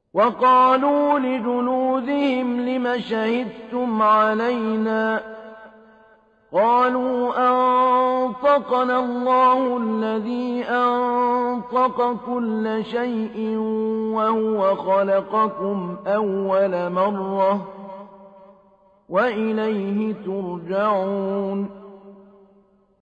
وقالوا لجلودهم لم شهدتم علينا قالوا أنطقنا الله الذي أنطق كل شيء وهو خلقكم أول مرة وإليه ترجعون